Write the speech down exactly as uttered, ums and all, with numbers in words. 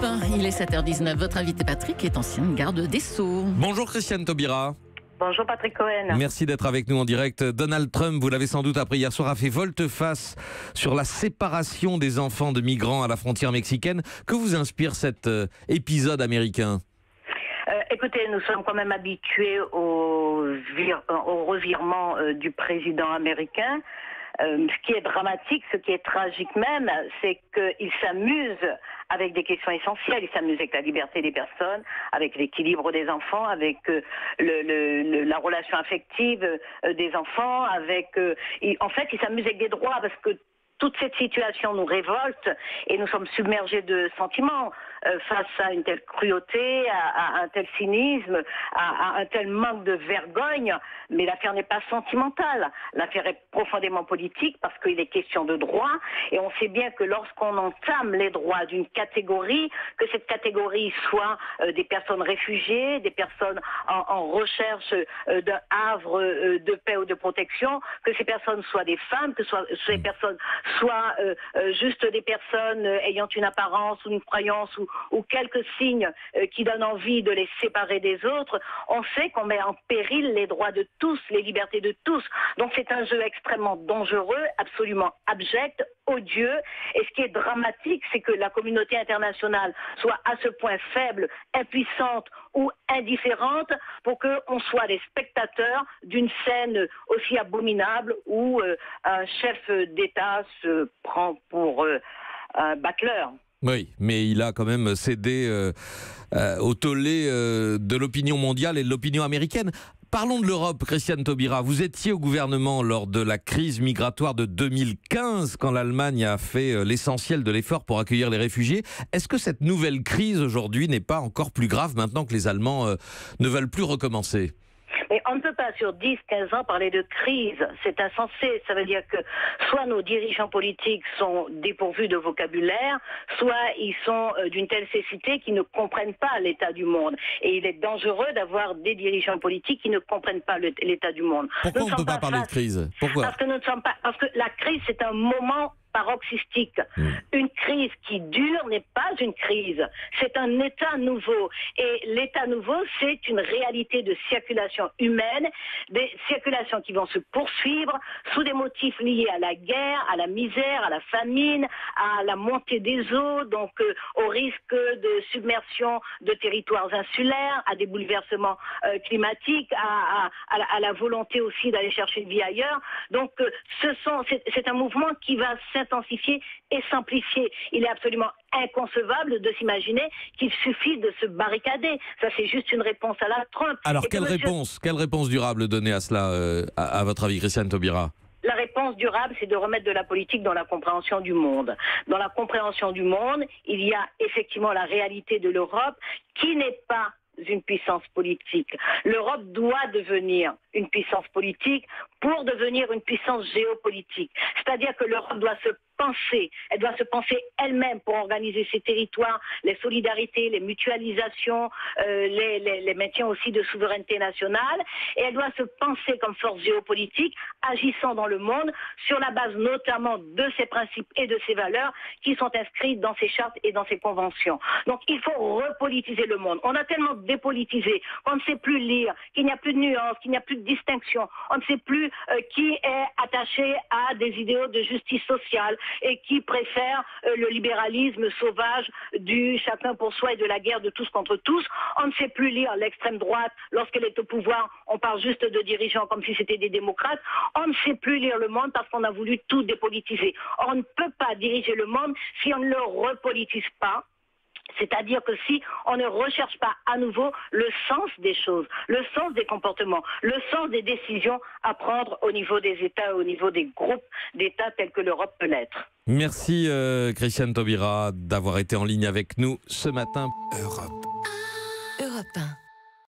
Il est sept heures dix-neuf. Votre invité Patrick est ancien garde des Sceaux. Bonjour Christiane Taubira. Bonjour Patrick Cohen. Merci d'être avec nous en direct. Donald Trump, vous l'avez sans doute appris hier soir, a fait volte-face sur la séparation des enfants de migrants à la frontière mexicaine. Que vous inspire cet euh, épisode américain ? Euh, écoutez, nous sommes quand même habitués au, vir- au revirement euh, du président américain. Euh, ce qui est dramatique, ce qui est tragique même, c'est qu'il s'amuse avec des questions essentielles. Il s'amuse avec la liberté des personnes, avec l'équilibre des enfants, avec euh, le, le, le, la relation affective euh, des enfants, avec... Euh, il, en fait, il s'amuse avec des droits parce que toute cette situation nous révolte et nous sommes submergés de sentiments euh, face à une telle cruauté, à, à un tel cynisme, à, à un tel manque de vergogne. Mais l'affaire n'est pas sentimentale. L'affaire est profondément politique parce qu'il est question de droits. Et on sait bien que lorsqu'on entame les droits d'une catégorie, que cette catégorie soit euh, des personnes réfugiées, des personnes en, en recherche euh, d'un havre euh, de paix ou de protection, que ces personnes soient des femmes, que soient, ces personnes soit euh, euh, juste des personnes euh, ayant une apparence ou une croyance ou, ou quelques signes euh, qui donnent envie de les séparer des autres, on sait qu'on met en péril les droits de tous, les libertés de tous. Donc c'est un jeu extrêmement dangereux, absolument abject, odieux. Et ce qui est dramatique, c'est que la communauté internationale soit à ce point faible, impuissante ou indifférente pour qu'on soit les spectateurs d'une scène aussi abominable où euh, un chef d'État se prend pour euh, un battleur. Oui, mais il a quand même cédé euh, euh, au tollé euh, de l'opinion mondiale et de l'opinion américaine. Parlons de l'Europe, Christiane Taubira. Vous étiez au gouvernement lors de la crise migratoire de deux mille quinze, quand l'Allemagne a fait l'essentiel de l'effort pour accueillir les réfugiés. Est-ce que cette nouvelle crise aujourd'hui n'est pas encore plus grave maintenant que les Allemands euh, ne veulent plus recommencer ? Mais on ne peut pas sur dix, quinze ans parler de crise, c'est insensé. Ça veut dire que soit nos dirigeants politiques sont dépourvus de vocabulaire, soit ils sont euh, d'une telle cécité qu'ils ne comprennent pas l'état du monde. Et il est dangereux d'avoir des dirigeants politiques qui ne comprennent pas le, l'état du monde. Pourquoi nous on ne peut pas, pas parler face... de crise ? Pourquoi ? Parce que nous ne sommes pas. Parce que la crise, c'est un moment paroxystique. Mmh. Une crise qui dure n'est pas une crise, c'est un état nouveau. Et l'état nouveau, c'est une réalité de circulation humaine, des circulations qui vont se poursuivre sous des motifs liés à la guerre, à la misère, à la famine, à la montée des eaux, donc euh, au risque de submersion de territoires insulaires, à des bouleversements euh, climatiques, à, à, à, la, à la volonté aussi d'aller chercher une vie ailleurs. Donc euh, ce sont, c'est, c'est un mouvement qui va s'intensifier et s'amplifier. Il est absolument inconcevable de s'imaginer qu'il suffit de se barricader. Ça, c'est juste une réponse à la Trump. Alors, quelle monsieur... réponse, quelle réponse durable donner à cela, euh, à, à votre avis, Christiane Taubira ? La réponse durable, c'est de remettre de la politique dans la compréhension du monde. Dans la compréhension du monde, il y a effectivement la réalité de l'Europe qui n'est pas une puissance politique. L'Europe doit devenir une puissance politique pour devenir une puissance géopolitique. C'est-à-dire que l'Europe doit se penser, elle doit se penser elle-même pour organiser ses territoires, les solidarités, les mutualisations, euh, les, les, les maintiens aussi de souveraineté nationale, et elle doit se penser comme force géopolitique, agissant dans le monde sur la base notamment de ses principes et de ses valeurs qui sont inscrites dans ses chartes et dans ses conventions. Donc il faut repolitiser le monde. On a tellement dépolitisé qu'on ne sait plus lire, qu'il n'y a plus de nuances, qu'il n'y a plus de distinction, on ne sait plus euh, qui est attaché à des idéaux de justice sociale et qui préfère euh, le libéralisme sauvage du chacun pour soi et de la guerre de tous contre tous. On ne sait plus lire l'extrême droite lorsqu'elle est au pouvoir, on parle juste de dirigeants comme si c'était des démocrates. On ne sait plus lire le monde parce qu'on a voulu tout dépolitiser. On ne peut pas diriger le monde si on ne le repolitise pas. C'est-à-dire que si on ne recherche pas à nouveau le sens des choses, le sens des comportements, le sens des décisions à prendre au niveau des États, au niveau des groupes d'États tels que l'Europe peut l'être. Merci euh, Christiane Taubira d'avoir été en ligne avec nous ce matin. Europe. Europe un.